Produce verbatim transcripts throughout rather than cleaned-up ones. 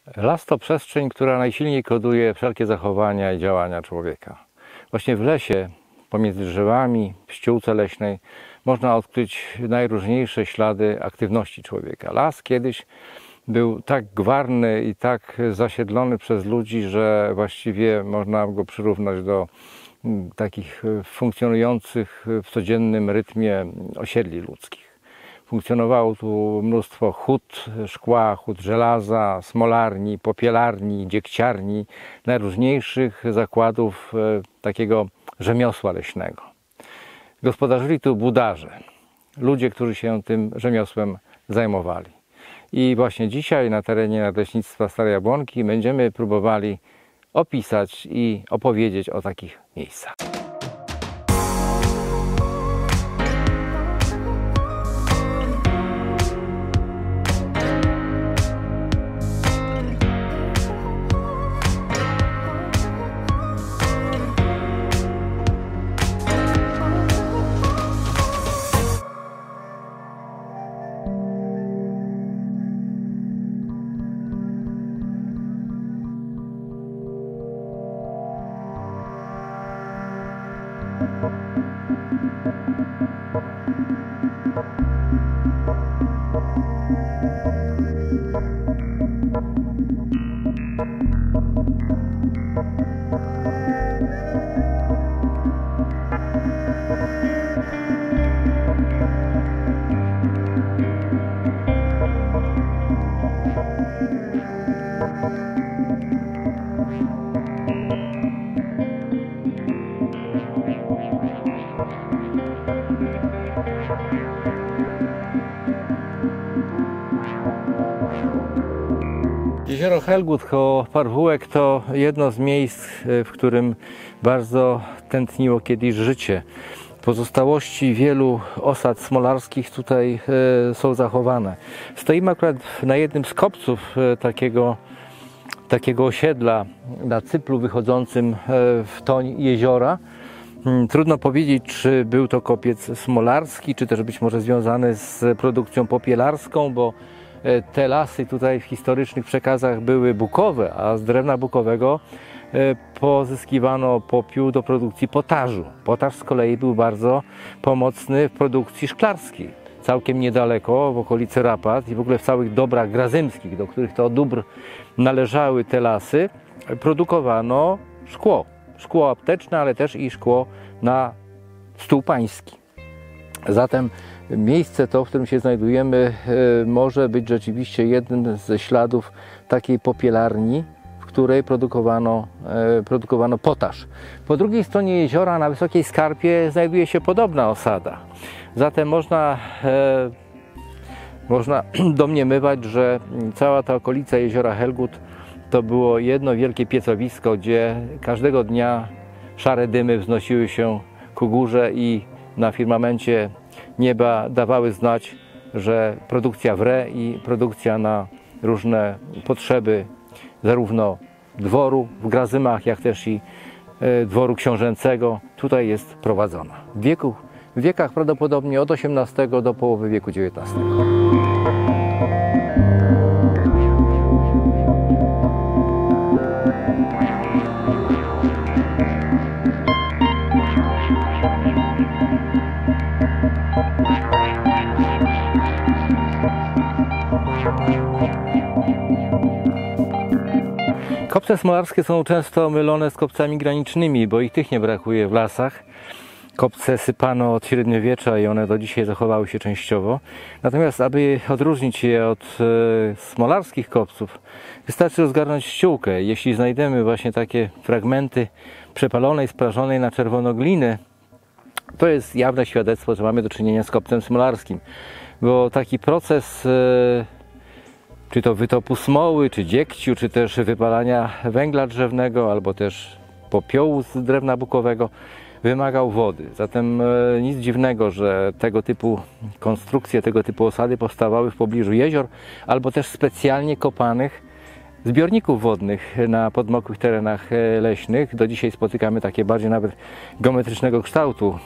Las to przestrzeń, która najsilniej koduje wszelkie zachowania i działania człowieka. Właśnie w lesie, pomiędzy drzewami, w ściółce leśnej można odkryć najróżniejsze ślady aktywności człowieka. Las kiedyś był tak gwarny i tak zasiedlony przez ludzi, że właściwie można go przyrównać do takich funkcjonujących w codziennym rytmie osiedli ludzkich. Funkcjonowało tu mnóstwo hut szkła, hut żelaza, smolarni, popielarni, dziegciarni, najróżniejszych zakładów takiego rzemiosła leśnego. Gospodarzyli tu budarze, ludzie, którzy się tym rzemiosłem zajmowali. I właśnie dzisiaj na terenie Nadleśnictwa Stare Jabłonki będziemy próbowali opisać i opowiedzieć o takich miejscach. Jezioro Helgut koło Parwółek to jedno z miejsc, w którym bardzo tętniło kiedyś życie. Pozostałości wielu osad smolarskich tutaj są zachowane. Stoimy akurat na jednym z kopców takiego, takiego osiedla na cyplu wychodzącym w toń jeziora. Trudno powiedzieć, czy był to kopiec smolarski, czy też być może związany z produkcją popielarską, bo te lasy tutaj w historycznych przekazach były bukowe, a z drewna bukowego pozyskiwano popiół do produkcji potażu. Potaż z kolei był bardzo pomocny w produkcji szklarskiej. Całkiem niedaleko, w okolicy Rapat i w ogóle w całych dobrach grazymskich, do których to dóbr należały te lasy, produkowano szkło. Szkło apteczne, ale też i szkło na stół pański. Zatem miejsce to, w którym się znajdujemy, może być rzeczywiście jednym ze śladów takiej popielarni, w której produkowano, produkowano potaż. Po drugiej stronie jeziora, na wysokiej skarpie, znajduje się podobna osada. Zatem można, można domniemywać, że cała ta okolica jeziora Helgut to było jedno wielkie piecowisko, gdzie każdego dnia szare dymy wznosiły się ku górze i na firmamencie nieba dawały znać, że produkcja wre i produkcja na różne potrzeby zarówno dworu w Grazymach, jak też i dworu książęcego tutaj jest prowadzona. W, wieku, w wiekach prawdopodobnie od osiemnastego do połowy wieku dziewiętnastego. Kopce smolarskie są często mylone z kopcami granicznymi, bo ich tych nie brakuje w lasach. Kopce sypano od średniowiecza i one do dzisiaj zachowały się częściowo. Natomiast aby odróżnić je od e, smolarskich kopców, wystarczy rozgarnąć ściółkę. Jeśli znajdziemy właśnie takie fragmenty przepalonej, sprażonej na czerwono gliny, to jest jawne świadectwo, że mamy do czynienia z kopcem smolarskim. Bo taki proces e, czy to wytopu smoły, czy dziegciu, czy też wypalania węgla drzewnego, albo też popiołu z drewna bukowego wymagał wody. Zatem e, nic dziwnego, że tego typu konstrukcje, tego typu osady powstawały w pobliżu jezior, albo też specjalnie kopanych zbiorników wodnych na podmokłych terenach leśnych. Do dzisiaj spotykamy takie bardziej nawet geometrycznego kształtu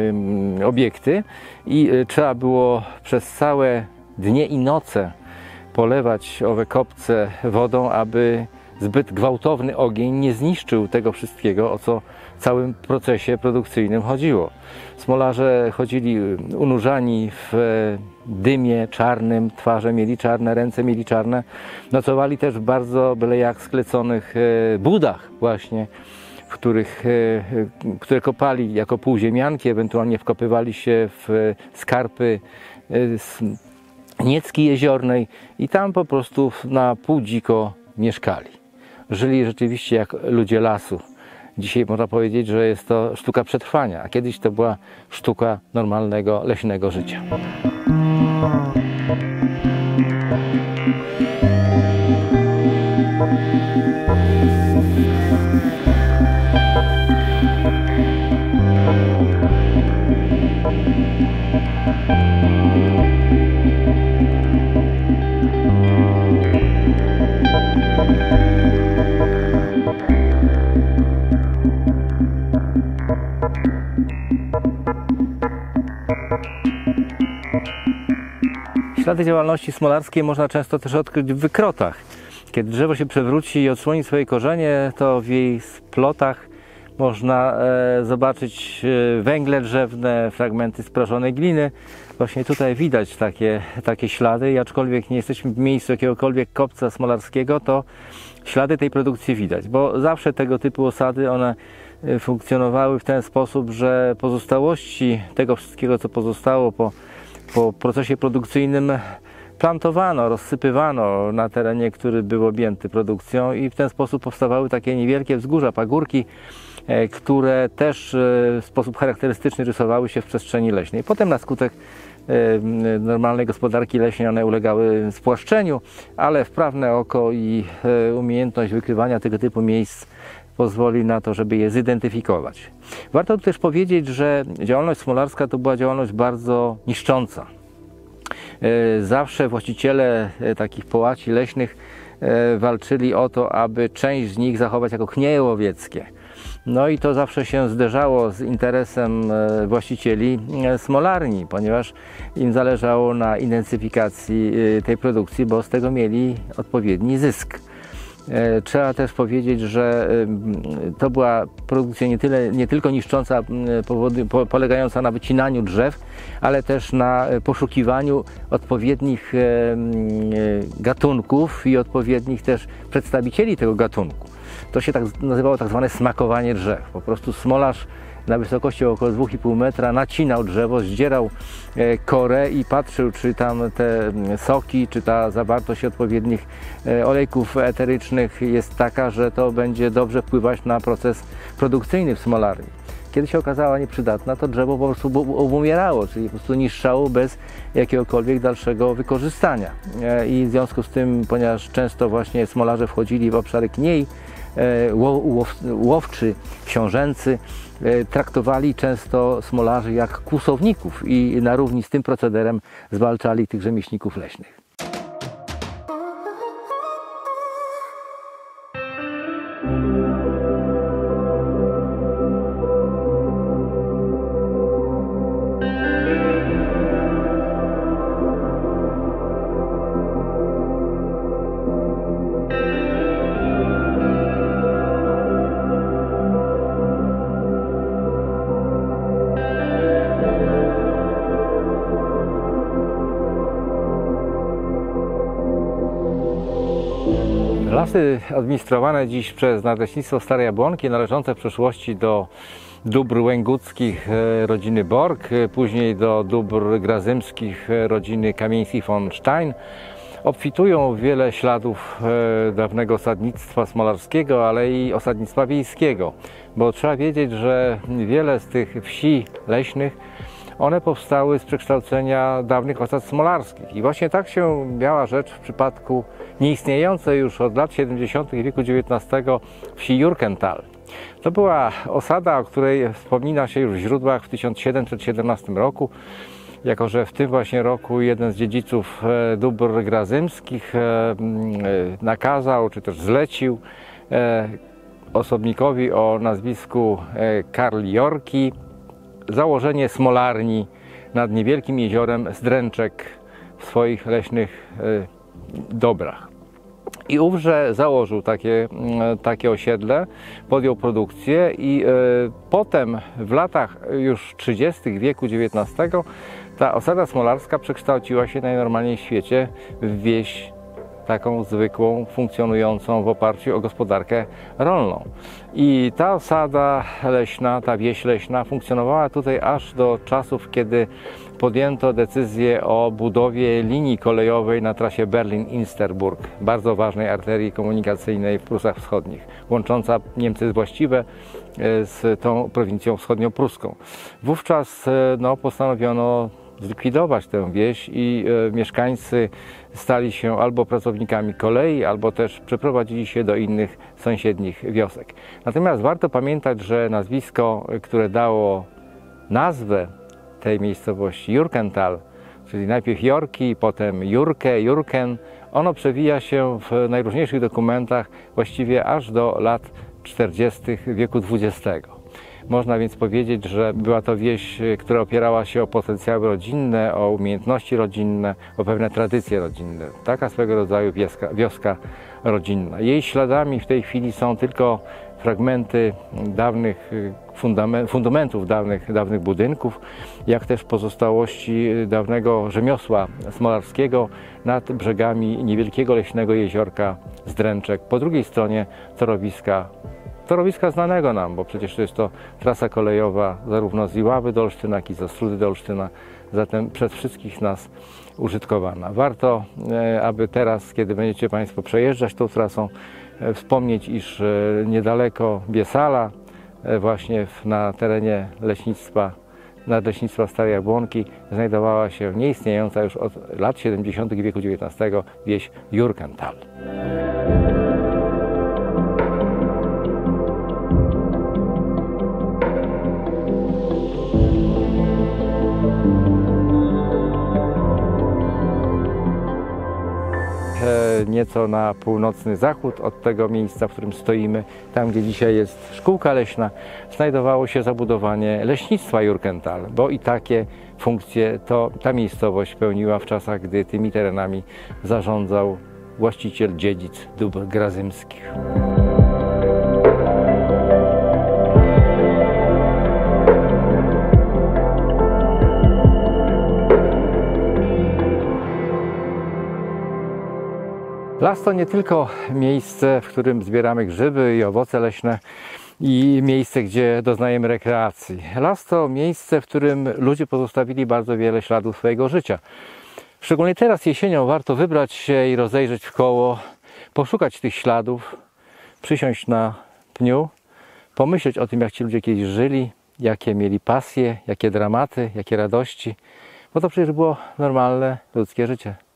e, obiekty i e, trzeba było przez całe dnie i noce polewać owe kopce wodą, aby zbyt gwałtowny ogień nie zniszczył tego wszystkiego, o co w całym procesie produkcyjnym chodziło. Smolarze chodzili unurzani w dymie czarnym, twarze mieli czarne, ręce mieli czarne. Nocowali też w bardzo byle jak skleconych budach właśnie, w których, które kopali jako półziemianki, ewentualnie wkopywali się w skarpy Niecki jeziornej i tam po prostu na pół dziko mieszkali. Żyli rzeczywiście jak ludzie lasu. Dzisiaj można powiedzieć, że jest to sztuka przetrwania, a kiedyś to była sztuka normalnego, leśnego życia. Ślady działalności smolarskiej można często też odkryć w wykrotach. Kiedy drzewo się przewróci i odsłoni swoje korzenie, to w jej splotach można e, zobaczyć węgle drzewne, fragmenty sprażonej gliny. Właśnie tutaj widać takie, takie ślady i aczkolwiek nie jesteśmy w miejscu jakiegokolwiek kopca smolarskiego, to ślady tej produkcji widać, bo zawsze tego typu osady one funkcjonowały w ten sposób, że pozostałości tego wszystkiego, co pozostało po, po procesie produkcyjnym, plantowano, rozsypywano na terenie, który był objęty produkcją i w ten sposób powstawały takie niewielkie wzgórza, pagórki, które też w sposób charakterystyczny rysowały się w przestrzeni leśnej. Potem na skutek normalnej gospodarki leśnej one ulegały spłaszczeniu, ale wprawne oko i umiejętność wykrywania tego typu miejsc pozwoli na to, żeby je zidentyfikować. Warto też powiedzieć, że działalność smolarska to była działalność bardzo niszcząca. Zawsze właściciele takich połaci leśnych walczyli o to, aby część z nich zachować jako knieje łowieckie. No i to zawsze się zderzało z interesem właścicieli smolarni, ponieważ im zależało na intensyfikacji tej produkcji, bo z tego mieli odpowiedni zysk. Trzeba też powiedzieć, że to była produkcja nie, tyle, nie tylko niszcząca, powody, po, polegająca na wycinaniu drzew, ale też na poszukiwaniu odpowiednich gatunków i odpowiednich też przedstawicieli tego gatunku. To się tak nazywało tak zwane smakowanie drzew. Po prostu smolarz na wysokości około dwa i pół metra nacinał drzewo, zdzierał korę i patrzył, czy tam te soki, czy ta zawartość odpowiednich olejków eterycznych jest taka, że to będzie dobrze wpływać na proces produkcyjny w smolarni. Kiedy się okazała nieprzydatna, to drzewo po prostu umierało, czyli po prostu niszczało bez jakiegokolwiek dalszego wykorzystania. I w związku z tym, ponieważ często właśnie smolarze wchodzili w obszary kniei, łowczy, książęcy, traktowali często smolarzy jak kłusowników i na równi z tym procederem zwalczali tych rzemieślników leśnych. Lasy administrowane dziś przez Nadleśnictwo Stare Jabłonki, należące w przeszłości do dóbr łęguckich rodziny Borg, później do dóbr grazymskich rodziny Kamieńskich von Stein, obfitują w wiele śladów dawnego osadnictwa smolarskiego, ale i osadnictwa wiejskiego, bo trzeba wiedzieć, że wiele z tych wsi leśnych one powstały z przekształcenia dawnych osad smolarskich. I właśnie tak się miała rzecz w przypadku nieistniejącej już od lat siedemdziesiątych wieku dziewiętnastego wsi Jurkental. To była osada, o której wspomina się już w źródłach w tysiąc siedemset siedemnastym roku, jako że w tym właśnie roku jeden z dziedziców dóbr grazymskich nakazał, czy też zlecił osobnikowi o nazwisku Karl Jorki założenie smolarni nad niewielkim jeziorem Zdręczek w swoich leśnych dobrach. I ówże założył takie, takie osiedle, podjął produkcję i y, potem w latach już trzydziestych wieku dziewiętnastego ta osada smolarska przekształciła się najnormalniej w świecie w wieś taką zwykłą, funkcjonującą w oparciu o gospodarkę rolną. I ta osada leśna, ta wieś leśna funkcjonowała tutaj aż do czasów, kiedy podjęto decyzję o budowie linii kolejowej na trasie Berlin-Insterburg, bardzo ważnej arterii komunikacyjnej w Prusach Wschodnich, łącząca Niemcy właściwe z tą prowincją wschodniopruską. Wówczas no, postanowiono zlikwidować tę wieś i e, mieszkańcy stali się albo pracownikami kolei, albo też przeprowadzili się do innych sąsiednich wiosek. Natomiast warto pamiętać, że nazwisko, które dało nazwę tej miejscowości, Jurkental, czyli najpierw Jorki, potem Jurke, Jurken, ono przewija się w najróżniejszych dokumentach właściwie aż do lat czterdziestych wieku dwudziestego. Można więc powiedzieć, że była to wieś, która opierała się o potencjały rodzinne, o umiejętności rodzinne, o pewne tradycje rodzinne. Taka swego rodzaju wioska, wioska rodzinna. Jej śladami w tej chwili są tylko fragmenty dawnych fundamentów dawnych, dawnych budynków, jak też pozostałości dawnego rzemiosła smolarskiego nad brzegami niewielkiego leśnego jeziorka Zdręczek. Po drugiej stronie torowiska Torowiska znanego nam, bo przecież to jest to trasa kolejowa zarówno z Iławy do Olsztyna, jak i z Ostródy do Olsztyna, zatem przez wszystkich nas użytkowana. Warto, aby teraz, kiedy będziecie Państwo przejeżdżać tą trasą, wspomnieć, iż niedaleko Biesala, właśnie na terenie leśnictwa, nadleśnictwa Starej Jabłonki, znajdowała się nieistniejąca już od lat siedemdziesiątych wieku dziewiętnastego wieś Jurkental. Nieco na północny zachód od tego miejsca, w którym stoimy, tam gdzie dzisiaj jest szkółka leśna, znajdowało się zabudowanie leśnictwa Jurkental, bo i takie funkcje to ta miejscowość pełniła w czasach, gdy tymi terenami zarządzał właściciel dziedzic dóbr grazymskich. Las to nie tylko miejsce, w którym zbieramy grzyby i owoce leśne i miejsce, gdzie doznajemy rekreacji. Las to miejsce, w którym ludzie pozostawili bardzo wiele śladów swojego życia. Szczególnie teraz jesienią warto wybrać się i rozejrzeć w koło, poszukać tych śladów, przysiąść na pniu, pomyśleć o tym, jak ci ludzie kiedyś żyli, jakie mieli pasje, jakie dramaty, jakie radości, bo to przecież było normalne ludzkie życie.